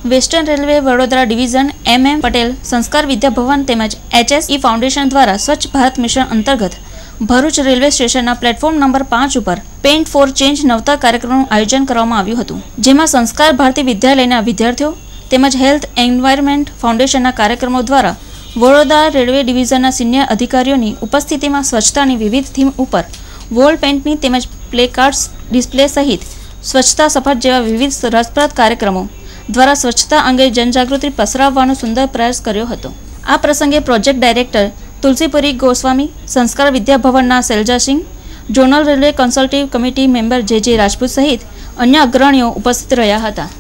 Western railway Vadodara division MM Patel Sanskar Vidya ભવન તેમજ HSE foundation દ્વારા સ્વચ્છ ભારત મિશન અંતર્ગત ભરૂચ રેલવે સ્ટેશનના પ્લેટફોર્મ નંબર 5 ઉપર પેઇન્ટ ફોર ચેન્જ નવતર કાર્યક્રમનું આયોજન કરવામાં આવ્યું હતું, જેમાં સંસ્કાર ભારતી વિદ્યાલયના વિદ્યાર્થીઓ તેમજ હેલ્થ એન્વાયરમેન્ટ ફાઉન્ડેશનના કાર્યક્રમો દ્વારા વડોદરા રેલવે ડિવિઝનના સિનિયર અધિકારીઓની ઉપસ્થિતિમાં સ્વચ્છતાની વિવિધ થીમ ઉપર વોલ પેઇન્ટની તેમજ પ્લેકાર્ડ્સ ડિસ્પ્લે સહિત સ્વચ્છતા શપથ જેવા વિવિધ રસપ્રદ કાર્યક્રમો દ્વારા સ્વચ્છતા અંગે જનજાગૃતિ પસરાવવાનો સુંદર પ્રયાસ કર્યો હતો। આ પ્રસંગે પ્રોજેક્ટ ડાયરેક્ટર તુલસીપુરી ગોસ્વામી, સંસ્કાર વિદ્યા ભવનના Shailaja Singh, zonal railway consultative committee member JJ Rajput સહિત અન્ય અગ્રણીઓ ઉપસ્થિત રહ્યા હતા।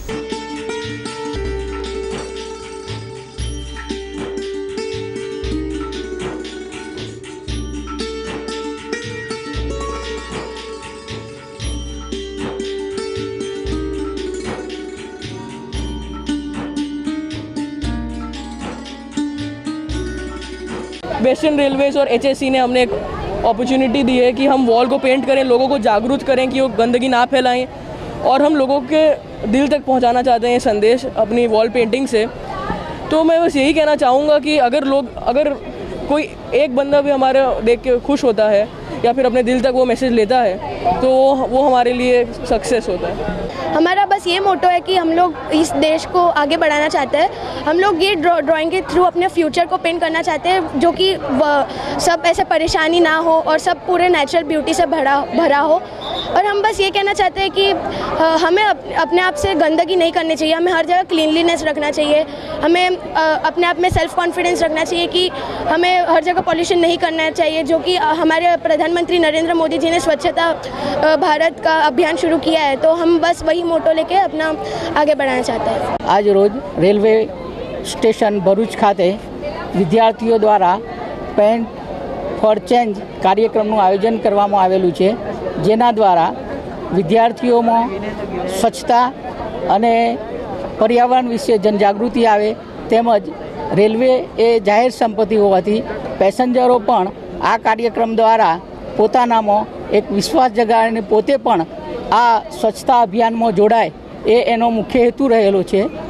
वेस्टर्न रेलवेज और HSE ने हमने एक अपॉर्चुनिटी दी है कि हम वॉल को पेंट करें, लोगों को जागरूक करें कि वो गंदगी ना फैलाएं, और हम लोगों के दिल तक पहुंचाना चाहते हैं ये संदेश अपनी वॉल पेंटिंग से। तो मैं बस यही कहना चाहूँगा कि अगर कोई एक बंदा भी हमारे देख के खुश होता है या फिर अपने दिल तक वो मैसेज लेता है तो वो हमारे लिए सक्सेस होता है। हमारा बस ये मोटो है कि हम लोग इस देश को आगे बढ़ाना चाहते हैं। हम लोग ये ड्राइंग के थ्रू अपने फ्यूचर को पेंट करना चाहते हैं, जो कि सब ऐसे परेशानी ना हो और सब पूरे नेचुरल ब्यूटी से भरा हो। और हम बस ये कहना चाहते हैं कि हमें अपने आप से गंदगी नहीं करनी चाहिए, हमें हर जगह क्लीनलीनेस रखना चाहिए, हमें अपने आप में सेल्फ कॉन्फिडेंस रखना चाहिए कि हमें हर जगह पॉल्यूशन नहीं करना चाहिए, जो कि हमारे प्रधानमंत्री नरेंद्र मोदी जी ने स्वच्छता भारत का अभियान शुरू किया है। तो हम बस वही मोटो लेके अपना आगे बढ़ाना चाहते हैं। आज रोज रेलवे स्टेशन भरूच खाते विद्यार्थीओ द्वारा पेंट फॉर चेन्ज कार्यक्रमનું આયોજન કરવામાં આવેલું છે, જેના દ્વારા વિદ્યાર્થીઓમાં સ્વચ્છતા અને પર્યાવરણ વિશે જનજાગૃતિ આવે, તેમજ રેલવે એ જાહેર સંપત્તિ હોવાથી પેસેન્જરો પણ આ કાર્યક્રમ દ્વારા પોતાનામાં એક વિશ્વાસ જગાડીને પોતે પણ આ સ્વચ્છતા અભિયાનમાં જોડાય એ એનો મુખ્ય હેતુ રહેલો છે।